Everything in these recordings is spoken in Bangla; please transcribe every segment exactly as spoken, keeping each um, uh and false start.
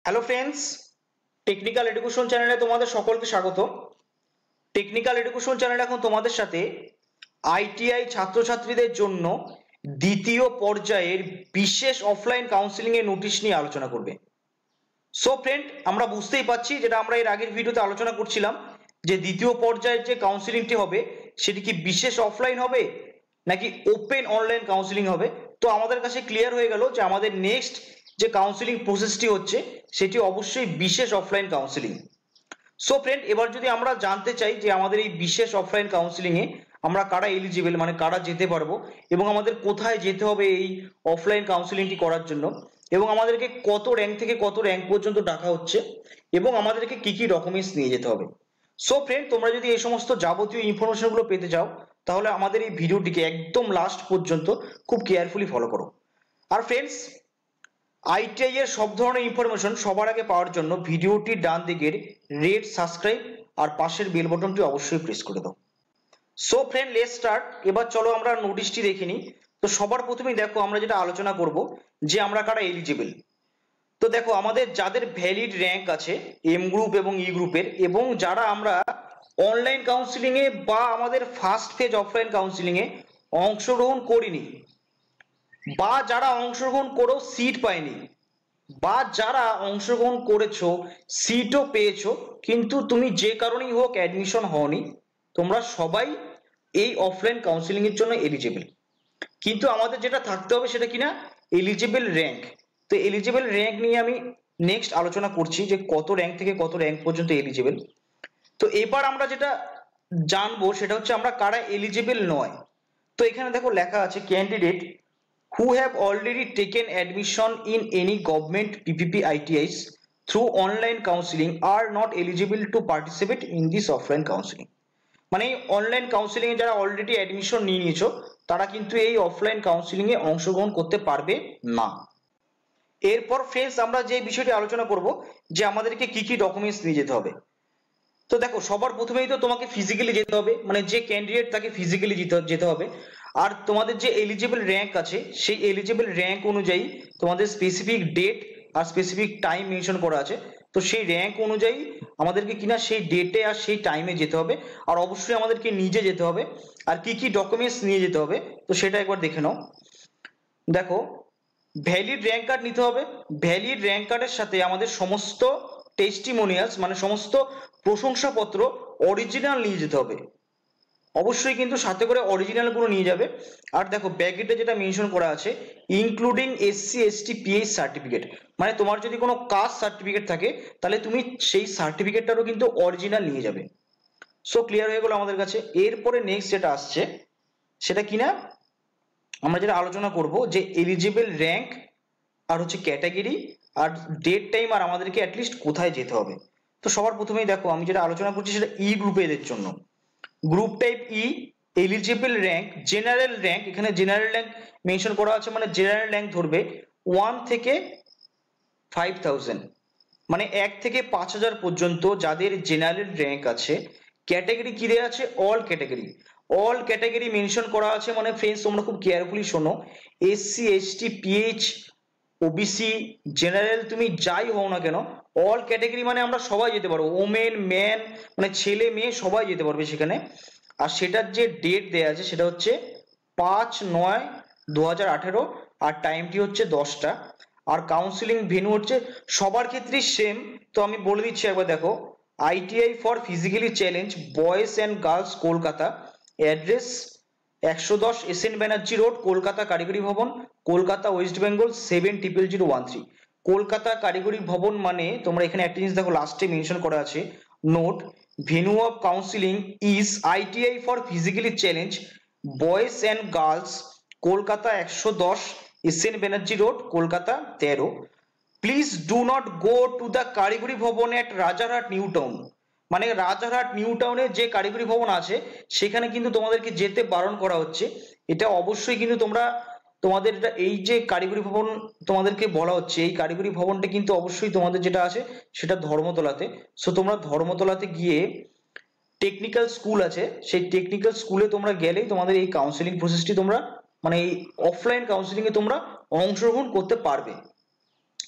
হ্যালো ফ্রেন্ডস, টেকনিক্যাল এডুকেশন চ্যানেলে তোমাদের সকলকে স্বাগত। টেকনিক্যাল এডুকেশন চ্যানেল এখন তোমাদের সাথে আইটিআই ছাত্রছাত্রীদের জন্য দ্বিতীয় পর্যায়ের বিশেষ অফলাইন কাউন্সিলিং এর নোটিশ নিয়ে আলোচনা করবে। সো ফ্রেন্ড, আমরা বুঝতেই পারছি, যেটা আমরা এর আগের ভিডিওতে আলোচনা করছিলাম, যে দ্বিতীয় পর্যায়ের যে কাউন্সিলিংটি হবে সেটি কি বিশেষ অফলাইন হবে নাকি ওপেন অনলাইন কাউন্সিলিং হবে। তো আমাদের কাছে ক্লিয়ার হয়ে গেল যে আমাদের নেক্সট যে কাউন্সিলিং প্রসেসটি হচ্ছে সেটি অবশ্যই বিশেষ অফলাইন কাউন্সিলিং। সো ফ্রেন্ড, এবার যদি আমরা জানতে চাই যে আমাদের এই বিশেষ অফলাইন কাউন্সিলিং এ আমরা কারা এলিজিবল, মানে কারা যেতে পারবো এবং আমাদের কোথায় যেতে হবে এই অফলাইন কাউন্সিলিংটি করার জন্য, এবং আমাদেরকে কত র্যাঙ্ক থেকে কত র্যাঙ্ক পর্যন্ত ডাকা হচ্ছে এবং আমাদেরকে কি কি ডকুমেন্টস নিয়ে যেতে হবে। সো ফ্রেন্ড, তোমরা যদি এই সমস্ত যাবতীয় ইনফরমেশন গুলো পেতে চাও তাহলে আমাদের এই ভিডিওটিকে একদম লাস্ট পর্যন্ত খুব কেয়ারফুলি ফলো করো। আর ফ্রেন্ডস, আইটিআই এর সব ধরনের ইনফরমেশন সবার আগে পাওয়ার জন্য ভিডিওটির ডান দিকের রেড সাবস্ক্রাইব আর পাশের বেল বাটনটি অবশ্যই প্রেস করে দাও। So friend, let's start. এবার চলো আমরা নোটিশটি দেখে নিই। তো সবার প্রথমেই দেখো আমরা যেটা আলোচনা করব যে আমরা কারা এলিজিবল। তো দেখো, আমাদের যাদের ভ্যালিড র্যাঙ্ক আছে এম গ্রুপ এবং ই গ্রুপের, এবং যারা আমরা অনলাইন কাউন্সিলিং এ বা আমাদের ফার্স্ট ফেজ অফলাইন কাউন্সিলিং এ অংশগ্রহণ করিনি, বা যারা অংশগ্রহণ করেও সিট পায়নি, বা যারা অংশগ্রহণ করেছো সিটও পেয়েছো কিন্তু তুমি যে কারণেই হোক অ্যাডমিশন হওনি, তোমরা সবাই এই অফলাইন কাউন্সিলিং এর জন্য এলিজিবল। কিন্তু আমাদের যেটা থাকতে হবে সেটা কিনা এলিজিবল র্যাঙ্ক। তো এলিজিবল র্যাঙ্ক নিয়ে আমি নেক্সট আলোচনা করছি যে কত র্যাঙ্ক থেকে কত র্যাঙ্ক পর্যন্ত এলিজিবল। তো এবার আমরা যেটা জানবো সেটা হচ্ছে আমরা কারা এলিজিবল নয়। তো এখানে দেখো লেখা আছে, candidate who have already taken admission in any government P P P I T Is through online counseling are not eligible to participate in this offline counseling। মানে অনলাইন কাউন্সিলিং এ যারা অলরেডি অ্যাডমিশন নিয়ে নিয়েছো তারা কিন্তু এই অফলাইন কাউন্সিলিং এ অংশগ্রহণ করতে পারবে না। এরপর ফ্রেন্ডস, আমরা যে বিষয়টি আলোচনা করব যে আমাদেরকে কি কি ডকুমেন্টস নিয়ে যেতে হবে। তো দেখো, সবার প্রথমেই তো তোমাকে ফিজিক্যালি যেতে হবে, মানে যে ক্যান্ডিডেট তাকে ফিজিক্যালি যেতে হবে। আর তোমাদের যে এলিজিবল র্যাঙ্ক আছে সেই এলিজিবল র্যাঙ্ক অনুযায়ী তোমাদের স্পেসিফিক ডেট আর স্পেসিফিক টাইম মেনশন করা আছে। তো সেই র্যাঙ্ক অনুযায়ী আমাদেরকে কিনা সেই ডেটে আর সেই টাইমে যেতে হবে, আর অবশ্যই আমাদেরকে নিজে যেতে হবে। আর কি কি ডকুমেন্টস নিয়ে যেতে হবে তো সেটা একবার দেখে নাও। দেখো, ভ্যালিড র্যাঙ্ক কার্ড নিতে হবে। ভ্যালিড র্যাঙ্ক কার্ডের সাথে আমাদের সমস্ত টেস্টিমোনিয়ালস মানে সমস্ত প্রশংসাপত্র অরিজিনাল নিয়ে যেতে হবে। অবশ্যই কিন্তু সাথে করে অরিজিনাল গুলো নিয়ে যাবে। আর দেখো, ব্যাকেটে যেটা মেনশন করা আছে including SC ST PH certificate, মানে তোমার যদি কোনো কাস্ট সার্টিফিকেট থাকে তাহলে তুমি সেই সার্টিফিকেটটারও কিন্তু অরিজিনাল নিয়ে যাবে। সো ক্লিয়ার হয়ে গেল আমাদের কাছে। এরপরে নেক্সট যেটা আসছে সেটা কিনা আমরা যেটা আলোচনা করব যে এলিজিবল র্যাঙ্ক আর হচ্ছে ক্যাটাগরি আর ডেট টাইম আর আমাদেরকে অ্যাটলিস্ট কোথায় যেতে হবে। তো সবার প্রথমেই দেখো আমি যেটা আলোচনা করছি সেটা ই গ্রুপের জন্য। Group type E, eligible rank general rank, এখানে জেনারেল র্যাঙ্ক মেনশন করা আছে, মানে জেনারেল র্যাঙ্ক ধরবে ওয়ান থেকে ফাইভ থাউজেন্ড, মানে এক থেকে পাঁচ হাজার পর্যন্ত যাদের জেনারেল র্যাঙ্ক আছে। ক্যাটাগরি কি দেওয়া আছে? All category. All category mention করা আছে, মানে ফ্রেন্ডস তোমরা খুব কেয়ারফুলি শোনো, SC ST PH OBC general তুমি যাই হও না কেন, অল ক্যাটাগরি মানে আমরা সবাই যেতে পারবো, ওমেন ম্যান মানে ছেলে মেয়ে সবাই যেতে পারবে সেখানে। আর সেটার যে ডেট দেয়া আছে সেটা হচ্ছে পাঁচ নয় দু হাজার আঠেরো আর টাইমটি হচ্ছে দশটা। আর কাউন্সিলিং ভেন্যু হচ্ছে সবার ক্ষেত্রেই সেম। তো আমি বলে দিচ্ছি একবার দেখো, ITI for physically challenge boys and girls Kolkata, address একশো দশ S N Banerjee road, Kolkata Karigari Bhavan, Kolkata West Bengal seven triple zero one three. Kolkata Karigari Bhavan মানে তোমরা এখানে একটা জিনিস দেখো লাস্টে মেনশন করা আছে, note venue of counselling is ITI for physically challenge boys and girls Kolkata একশো দশ S N Banerjee road, Kolkata তেরো। Please do not go to the Karigari Bhavan at Rajarhat new town, মানে রাজারহাট নিউ টাউনে যে কারিগরি ভবন আছে সেখানে কিন্তু তোমাদেরকে যেতে বারণ করা হচ্ছে। এটা অবশ্যই কিন্তু তোমরা তোমাদের এই যে কারিগরি ভবন তোমাদেরকে বলা হচ্ছে, এই কারিগরি ভবনটা কিন্তু অবশ্যই তোমাদের যেটা আছে সেটা ধর্মতলাতে। সো তোমরা ধর্মতলাতে গিয়ে টেকনিক্যাল স্কুল আছে, সেই টেকনিক্যাল স্কুলে তোমরা গেলেই তোমাদের এই কাউন্সিলিং প্রসেসটি তোমরা মানে এই অফলাইন কাউন্সিলিং এ তোমরা অংশগ্রহণ করতে পারবে।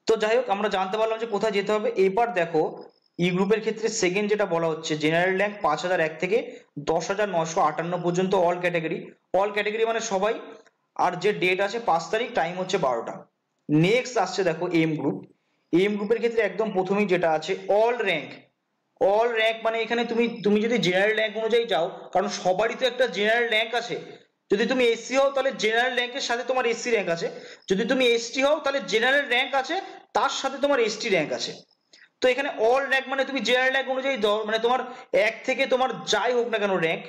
তো যাই হোক আমরা জানতে পারলাম যে কোথায় যেতে হবে। এবার দেখো ই গ্রুপের ক্ষেত্রে সেকেন্ড যেটা বলা হচ্ছে, জেনারেল র্যাঙ্ক পাঁচ হাজার এক থেকে দশ হাজার নশো আটান্ন পর্যন্ত অল ক্যাটাগরি, অল ক্যাটাগরি মানে সবাই, আর যে ডেট আছে পাঁচ তারিখ, টাইম হচ্ছে বারোটা। নেক্সট আসছে দেখো এম গ্রুপ, এম গ্রুপের ক্ষেত্রে একদম প্রথমেই যেটা আছে অল র্যাঙ্ক, অল র্যাঙ্ক মানে এখানে তুমি তুমি যদি জেনারেল র্যাঙ্ক অনুযায়ী যাও, কারণ সবারই তো একটা জেনারেল র্যাঙ্ক আছে, যদি তুমি এসসি হও তাহলে জেনারেল র্যাঙ্কের সাথে তোমার এসসি র্যাঙ্ক আছে, যদি তুমি এসটি হও তাহলে জেনারেল র্যাঙ্ক আছে তার সাথে তোমার এসটি র্যাঙ্ক আছে। তো এখানে অল র্যাঙ্ক মানে তুমি জেনারেল র্যাঙ্ক অনুযায়ী দাও, মানে তোমার এক থেকে তোমার যাই হোক না কেন র্যাঙ্ক,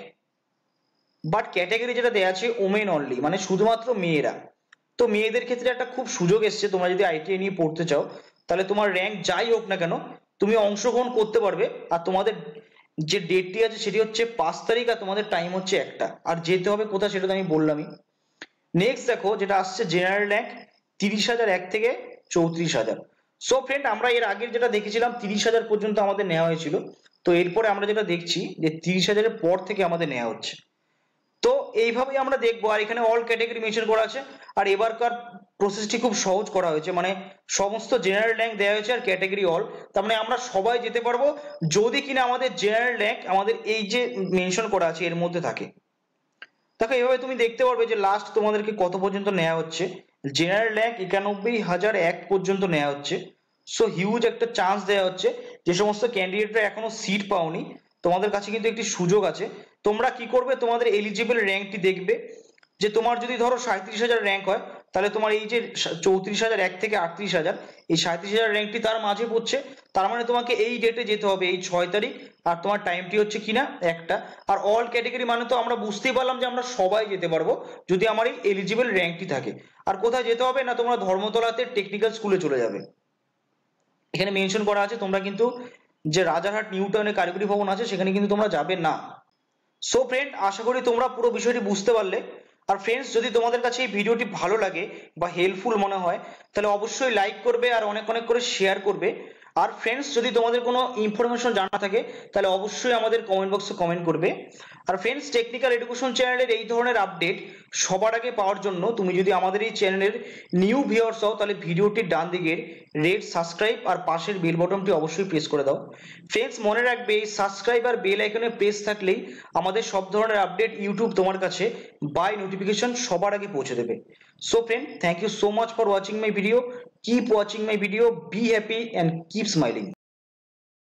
বাট ক্যাটাগরি যেটা দেওয়া আছে ওমেন অনলি, মানে শুধুমাত্র মেয়েরা। তো মেয়েদের ক্ষেত্রে একটা খুব সুযোগ এসছে, তোমরা যদি আইটিআই নিয়ে পড়তে চাও তাহলে তোমার র্যাঙ্ক যাই হোক না কেন তুমি অংশগ্রহণ করতে পারবে। আর তোমাদের যে ডেটটি আছে সেটি হচ্ছে পাঁচ তারিখ, আর তোমাদের টাইম হচ্ছে একটা, আর যেতে হবে কোথায় সেটা তো আমি বললামই। নেক্সট দেখো যেটা আসছে জেনারেল র্যাঙ্ক তিরিশ হাজার এক থেকে চৌত্রিশ হাজার। সো ফ্রেন্ড আমরা এর আগের যেটা দেখেছিলাম তিরিশ হাজার পর্যন্ত আমাদের নেওয়া হয়েছিল, তো এরপরে আমরা যেটা দেখছি যে তিরিশ হাজারের পর থেকে আমাদের নেওয়া হচ্ছে। তো এইভাবেই আমরা দেখবো, আর এখানে অল ক্যাটাগরি মেনশন করা আছে। আর এবারকার প্রসেসটি খুব সহজ করা হয়েছে, মানে সমস্ত জেনারেল র্যাঙ্ক দেওয়া হয়েছে আর ক্যাটাগরি অল, তার মানে আমরা সবাই যেতে পারবো যদি কিনা আমাদের জেনারেল র্যাঙ্ক আমাদের এই যে মেনশন করা আছে এর মধ্যে থাকে। দেখো এভাবে তুমি দেখতে পারবে যে লাস্ট তোমাদেরকে কত পর্যন্ত নেওয়া হচ্ছে। জেনারেল র্যাঙ্ক একানব্বই হাজার এক পর্যন্ত নেওয়া হচ্ছে। সো হিউজ একটা চান্স দেওয়া হচ্ছে, যে সমস্ত ক্যান্ডিডেটরা এখনো সিট পাওনি তোমাদের কাছে কিন্তু একটি সুযোগ আছে। তোমরা কি করবে, তোমাদের এলিজিবল র্যাঙ্কটি দেখবে, যে তোমার যদি ধরো সাঁইত্রিশ হাজার র্যাঙ্ক হয় তাহলে তোমার এই যে চৌত্রিশ হাজার এক থেকে আটত্রিশ হাজার, এই সাঁইত্রিশ হাজার র্যাঙ্কটি তার মাঝে পড়ছে, তার মানে তোমাকে এই ডেটে যেতে হবে, এই ছয় তারিখ, আর তোমার টাইমটি হচ্ছে কিনা একটা। আর অল ক্যাটাগরি মানে তো আমরা বুঝতেই পারলাম যে আমরা সবাই যেতে পারবো যদি আমার এই এলিজিবল র্যাঙ্কটি থাকে। আর কোথায় যেতে হবে না, তোমরা ধর্মতলাতে টেকনিক্যাল স্কুলে চলে যাবে, এখানে মেনশন করা আছে। তোমরা কিন্তু যে রাজারহাট নিউ টাউনে কারিগরি ভবন আছে সেখানে কিন্তু তোমরা যাবে না। সো ফ্রেন্ড আশা করি তোমরা পুরো বিষয়টি বুঝতে পারলে। আর ফ্রেন্ডস যদি তোমাদের কাছে এই ভিডিওটি ভালো লাগে বা হেল্পফুল মনে হয় তাহলে অবশ্যই লাইক করবে আর অনেক অনেক করে শেয়ার করবে। আর ফ্রেন্ডস যদি তোমাদের কোনো ইনফরমেশন জানা থাকে তাহলে অবশ্যই আমাদের কমেন্ট বক্সে কমেন্ট করবে। আর ফ্রেন্ডস টেকনিক্যাল এডুকেশন চ্যানেলের এই ধরনের আপডেট সবার আগে পাওয়ার জন্য তুমি যদি আমাদের এই চ্যানেলের নিউ ভিউয়ার্স হও তাহলে ভিডিওটির ডান দিকের রেড সাবস্ক্রাইব আর পাশের বেল বটনটি অবশ্যই প্রেস করে দাও। ফ্রেন্ডস মনে রাখবে এই সাবস্ক্রাইব আর বেল আইকনে প্রেস থাকলেই আমাদের সব ধরনের আপডেট ইউটিউব তোমার কাছে বাই নোটিফিকেশন সবার আগে পৌঁছে দেবে। So friend thank you so much for watching my video, keep watching my video, be happy and keep smiling.